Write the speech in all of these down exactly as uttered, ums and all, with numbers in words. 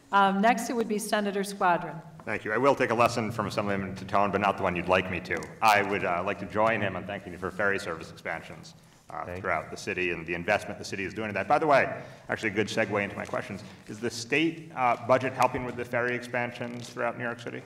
Um, next, it would be Senator Squadron. Thank you. I will take a lesson from Assemblyman Titone, but not the one you'd like me to. I would uh, like to join him in thanking you for ferry service expansions uh, throughout the city and the investment the city is doing in that. By the way, actually a good segue into my questions. Is the state uh, budget helping with the ferry expansions throughout New York City?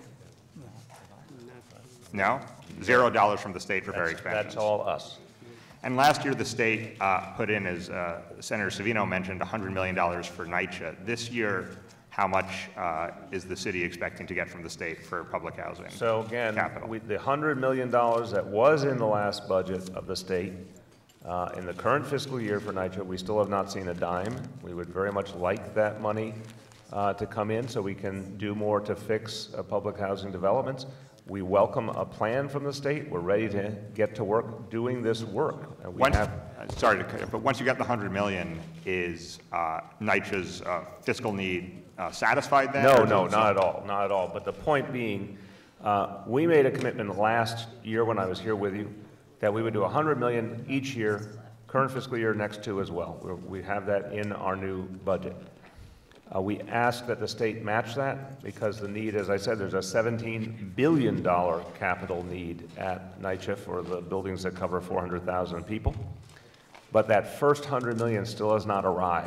No? Zero dollars from the state for That's, ferry expansions. that's all us. And last year, the state uh, put in, as uh, Senator Savino mentioned, one hundred million dollars for NYCHA. This year, how much uh, is the city expecting to get from the state for public housing? So again, capital? We, the one hundred million dollars that was in the last budget of the state, uh, in the current fiscal year for NYCHA, we still have not seen a dime. We would very much like that money uh, to come in so we can do more to fix uh, public housing developments. We welcome a plan from the state. We're ready to get to work doing this work. Uh, we once, have, uh, sorry to cut you, but once you get the one hundred million dollars, is uh, NYCHA's uh, fiscal need uh, satisfied then? No, no, not at all, not at all. But the point being, uh, we made a commitment last year when I was here with you that we would do one hundred million dollars each year, current fiscal year, next two as well. We're, we have that in our new budget. Uh, we ask that the state match that because the need, as I said, there's a seventeen billion dollars capital need at NYCHA for the buildings that cover four hundred thousand people. But that first one hundred million dollars still has not arrived.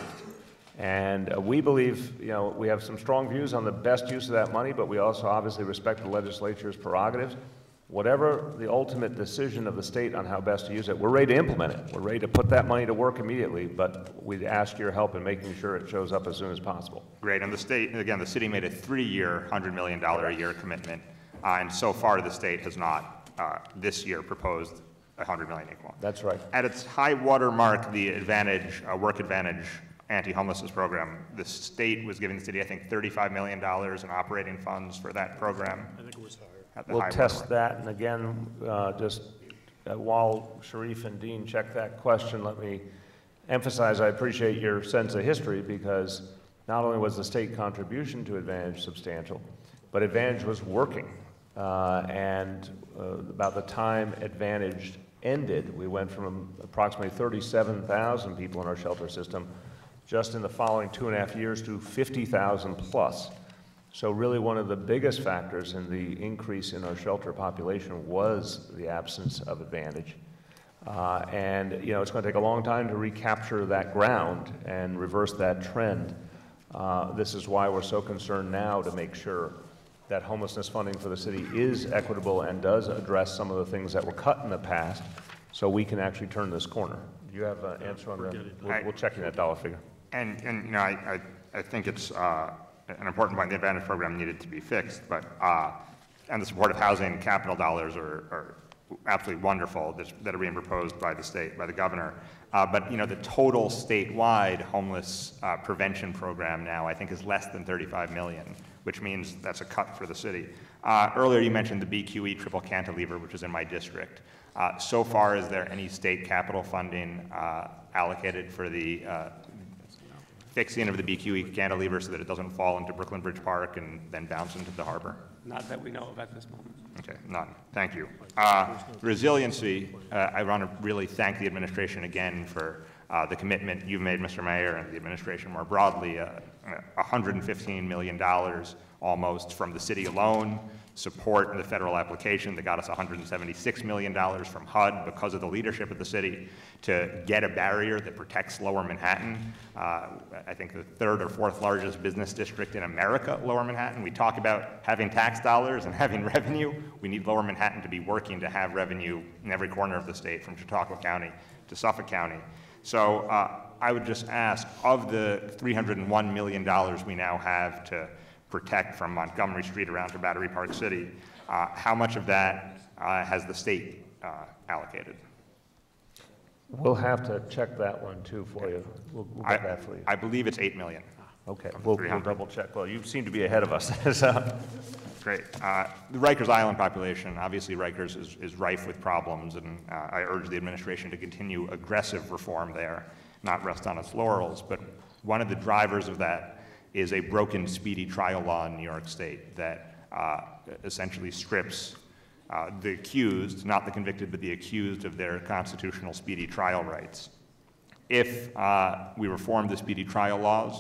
And uh, we believe, you know, we have some strong views on the best use of that money, but we also obviously respect the legislature's prerogatives. Whatever the ultimate decision of the state on how best to use it, we're ready to implement it. We're ready to put that money to work immediately, but we'd ask your help in making sure it shows up as soon as possible. Great, and the state, again, the city made a three-year, one hundred million dollars a year commitment, uh, and so far the state has not, uh, this year, proposed one hundred million dollars equal. That's right. At its high water mark, the Advantage, uh, Work Advantage anti-homelessness program, the state was giving the city, I think, thirty-five million dollars in operating funds for that program. I think it was higher. We'll test that, and again, uh, just uh, while Sharif and Dean check that question, let me emphasize I appreciate your sense of history because not only was the state contribution to Advantage substantial, but Advantage was working. Uh, and uh, about the time Advantage ended, we went from approximately thirty-seven thousand people in our shelter system just in the following two and a half years to fifty thousand plus. So really one of the biggest factors in the increase in our shelter population was the absence of Advantage. Uh, and you know, it's going to take a long time to recapture that ground and reverse that trend. Uh, this is why we're so concerned now to make sure that homelessness funding for the city is equitable and does address some of the things that were cut in the past so we can actually turn this corner. Do you have an answer on that? We'll, we'll check in that dollar figure. And, and you know, I, I, I think it's uh, an important point. The Advantage program needed to be fixed, but uh, and the supportive housing capital dollars are, are absolutely wonderful that, that are being proposed by the state, by the governor. Uh, but you know, the total statewide homeless uh, prevention program now, I think, is less than thirty-five million, which means that's a cut for the city. Uh, earlier, you mentioned the B Q E triple cantilever, which is in my district. Uh, so far, is there any state capital funding uh, allocated for the uh, fixing of the B Q E cantilever so that it doesn't fall into Brooklyn Bridge Park and then bounce into the harbor? Not that we know of at this moment. Okay, none. Thank you. Uh, resiliency, uh, I want to really thank the administration again for uh, the commitment you've made, Mister Mayor, and the administration more broadly. Uh, one hundred fifteen million dollars almost from the city alone, support in the federal application that got us one hundred seventy-six million dollars from H U D because of the leadership of the city to get a barrier that protects Lower Manhattan. Uh, I think the third or fourth largest business district in America, Lower Manhattan. We talk about having tax dollars and having revenue. We need Lower Manhattan to be working to have revenue in every corner of the state, from Chautauqua County to Suffolk County. So uh, I would just ask, of the three hundred one million dollars we now have to protect from Montgomery Street around to Battery Park City, uh, how much of that uh, has the state uh, allocated? We'll have to check that one too for you. We'll, we'll get I, that for you. I believe it's eight million. Okay, we'll, we'll double check. Well, you seem to be ahead of us. so. Great. Uh, the Rikers Island population, obviously Rikers is, is rife with problems, and uh, I urge the administration to continue aggressive reform there, not rest on its laurels. But one of the drivers of that is a broken speedy trial law in New York State that uh, essentially strips uh, the accused, not the convicted, but the accused, of their constitutional speedy trial rights. If uh, we reform the speedy trial laws,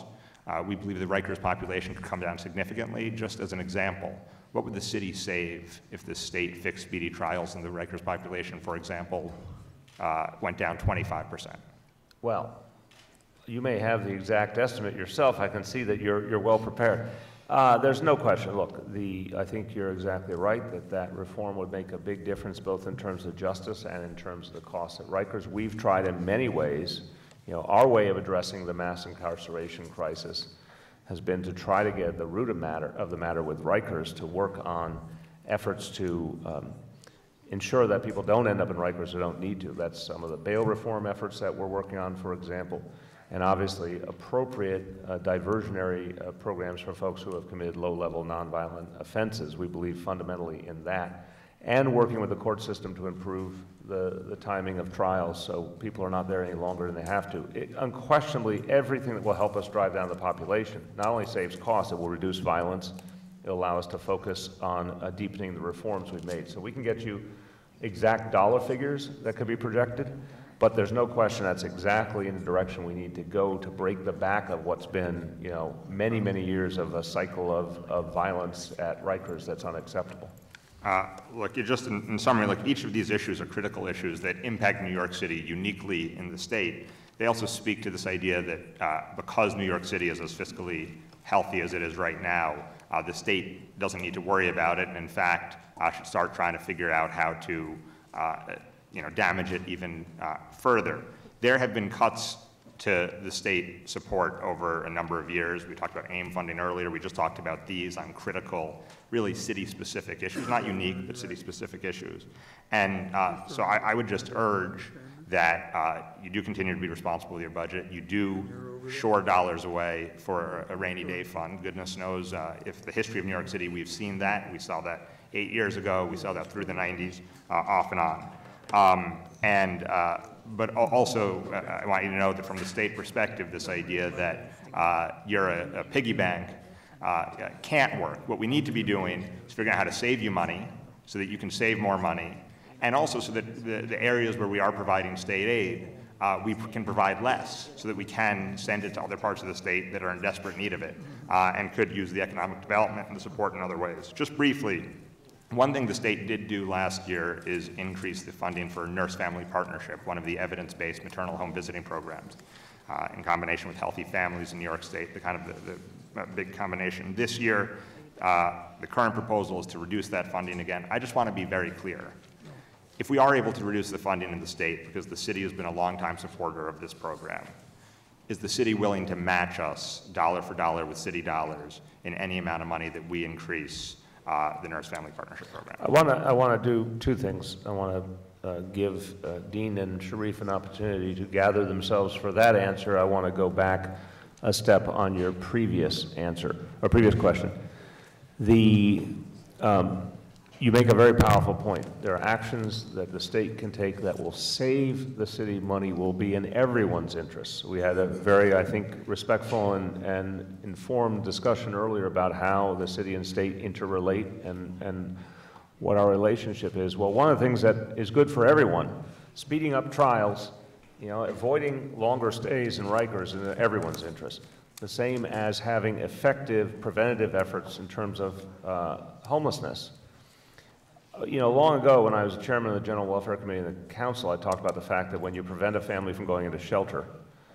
Uh, we believe the Rikers population could come down significantly. Just as an example, what would the city save if the state fixed speedy trials and the Rikers population, for example, uh, went down twenty-five percent? Well, you may have the exact estimate yourself. I can see that you're, you're well prepared. Uh, there's no question. Look, the, I think you're exactly right that that reform would make a big difference both in terms of justice and in terms of the costs at Rikers. We've tried in many ways, you know, our way of addressing the mass incarceration crisis has been to try to get the root of, matter, of the matter with Rikers to work on efforts to um, ensure that people don't end up in Rikers who don't need to. That's some of the bail reform efforts that we're working on, for example, and obviously appropriate uh, diversionary uh, programs for folks who have committed low-level nonviolent offenses. We believe fundamentally in that, and working with the court system to improve the, the timing of trials so people are not there any longer than they have to. It, unquestionably, everything that will help us drive down the population not only saves costs, it will reduce violence. It'll allow us to focus on uh, deepening the reforms we've made. So we can get you exact dollar figures that could be projected, but there's no question that's exactly in the direction we need to go to break the back of what's been, you know, many, many years of a cycle of, of violence at Rikers that's unacceptable. Uh, look, just in, in summary, like each of these issues are critical issues that impact New York City uniquely in the state. They also speak to this idea that uh, because New York City is as fiscally healthy as it is right now, uh, the state doesn't need to worry about it, and in fact, uh, should start trying to figure out how to uh, you know, damage it even uh, further. There have been cuts to the state support over a number of years. We talked about AIM funding earlier. We just talked about these on critical, really city-specific issues, not unique, but city-specific issues. And uh, so I, I would just urge that uh, you do continue to be responsible with your budget. You do shore dollars away for a rainy day fund. Goodness knows uh, if the history of New York City, we've seen that. We saw that eight years ago. We saw that through the nineties, uh, off and on. Um, and, uh, but also, uh, I want you to know that from the state perspective, this idea that uh, you're a, a piggy bank uh, can't work. What we need to be doing is figuring out how to save you money so that you can save more money, and also so that the, the areas where we are providing state aid, uh, we can provide less so that we can send it to other parts of the state that are in desperate need of it uh, and could use the economic development and the support in other ways. Just briefly, one thing the state did do last year is increase the funding for Nurse-Family Partnership, one of the evidence-based maternal home visiting programs, uh, in combination with Healthy Families in New York State, the kind of the, the uh, big combination. This year, uh, the current proposal is to reduce that funding again. I just want to be very clear. If we are able to reduce the funding in the state, because the city has been a longtime supporter of this program, is the city willing to match us dollar for dollar with city dollars in any amount of money that we increase Uh, the Nurse-Family Partnership Program? I want to I want to do two things. I want to uh, give uh, Dean and Sharif an opportunity to gather themselves for that answer. I want to go back a step on your previous answer, or previous question. The, um, you make a very powerful point. There are actions that the state can take that will save the city money, will be in everyone's interests. We had a very, I think, respectful and, and informed discussion earlier about how the city and state interrelate and, and what our relationship is. Well, one of the things that is good for everyone, speeding up trials, you know, avoiding longer stays in Rikers is in everyone's interest. The same as having effective preventative efforts in terms of uh, homelessness. You know, long ago when I was chairman of the General Welfare Committee in the Council, I talked about the fact that when you prevent a family from going into shelter,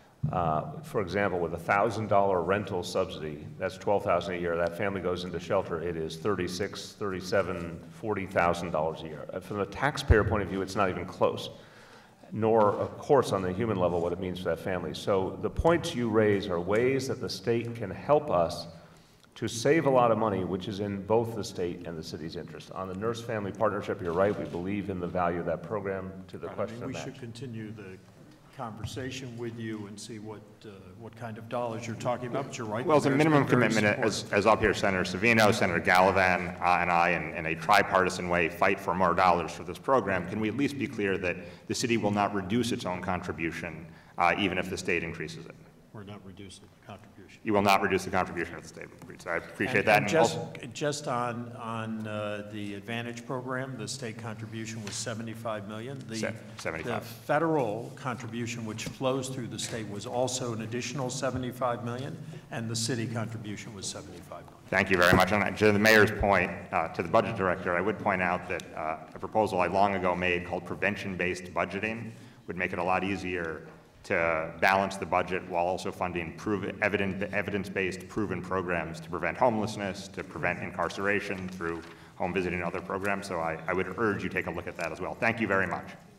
uh, for example, with a one thousand dollar rental subsidy, that's twelve thousand dollars a year, that family goes into shelter, it is thirty-six, thirty-seven, forty thousand dollars a year. From the taxpayer point of view, it's not even close, nor, of course, on the human level, what it means for that family. So the points you raise are ways that the state can help us to save a lot of money, which is in both the state and the city's interest. On the Nurse-Family Partnership, you're right, we believe in the value of that program. To the I question mean, of we match. should continue the conversation with you and see what uh, what kind of dollars you're talking about, but you're right. Well, as a the mayor's minimum been very commitment, as, as up here, Senator Savino, Senator Gallivan, uh, and I, in, in a tripartisan way, fight for more dollars for this program, can we at least be clear that the city will not reduce its own contribution, uh, even if the state increases it? We're not reducing the contribution. contribution. You will not reduce the contribution of the state. So I appreciate And- that. And and just, also- just on, on uh, the Advantage program, the state contribution was seventy-five million. The- Se- seventy-five. The federal contribution, which flows through the state, was also an additional seventy-five million, and the city contribution was seventy-five million. Thank you very much. And to the mayor's point, uh, to the budget director, I would point out that uh, a proposal I long ago made called prevention-based budgeting would make it a lot easier to balance the budget while also funding proven, evident, evidence-based proven programs to prevent homelessness, to prevent incarceration through home visiting and other programs. So I, I would urge you take a look at that as well. Thank you very much.